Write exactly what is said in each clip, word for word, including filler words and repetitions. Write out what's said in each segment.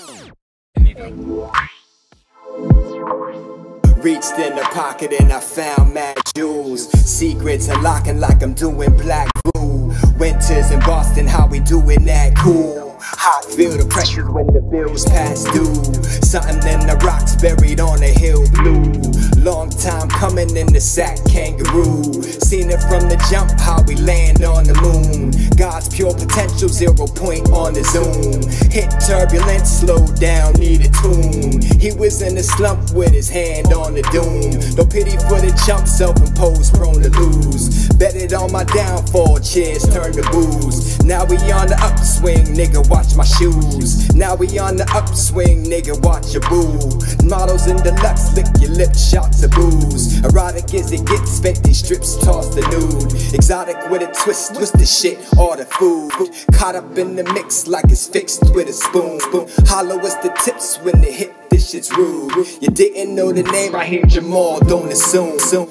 Reached in the pocket and I found mad jewels. Secrets unlocking like I'm doing Black Boo. Winters in Boston, how we doing that cool. I feel the pressures when the bills pass due. Something in the rocks buried on a hill blue. Long time coming in the sack kangaroo. Seen it from the jump, how we land on the moon. God's pure potential, zero point on the zoom. Hit turbulence, slow down, need a tune. He was in a slump with his hand on the doom. No pity for the chump, self-imposed, prone to lose. Bet it on my downfall, cheers turn to booze. Now we on the upswing, nigga, watch my shoes. Now we on the upswing, nigga, watch your boo. Models in deluxe, lick your lips, shots of booze. Erotic as it gets, fifty strips, toss the nude. Exotic with a twist, twist the shit, all the food. Caught up in the mix like it's fixed with a spoon. Spoon. Hollow as the tips when they hit, this shit's rude. You didn't know the name, I hear Jamal, don't assume. Soon.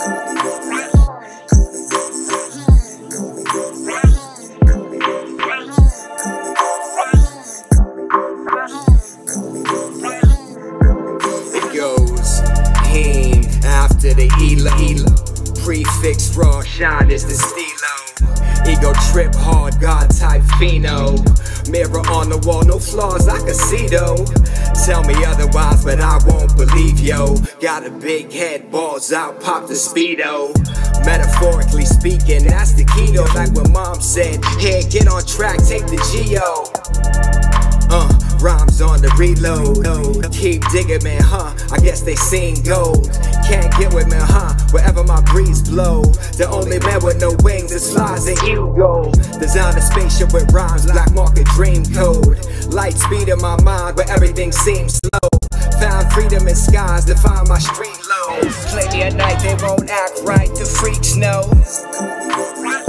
After the Elo, Elo. Prefix raw shine is the stilo. Ego trip hard, God type pheno. Mirror on the wall, no flaws I can see though. Tell me otherwise, but I won't believe yo. Got a big head, balls out, pop the speedo. Metaphorically speaking, that's the key though. Like when mom said, hey, get on track, take the Geo. Uh, rhymes on the reload. Keep digging, man, huh? I guess they seen gold. Can't get with me, huh? Wherever my breeze blow. The only man with no wings that flies an ego. Design a spaceship with rhymes, black market dream code. Light speed in my mind where everything seems slow. Found freedom in skies to find my street low. Play me at night, they won't act right, the freaks know.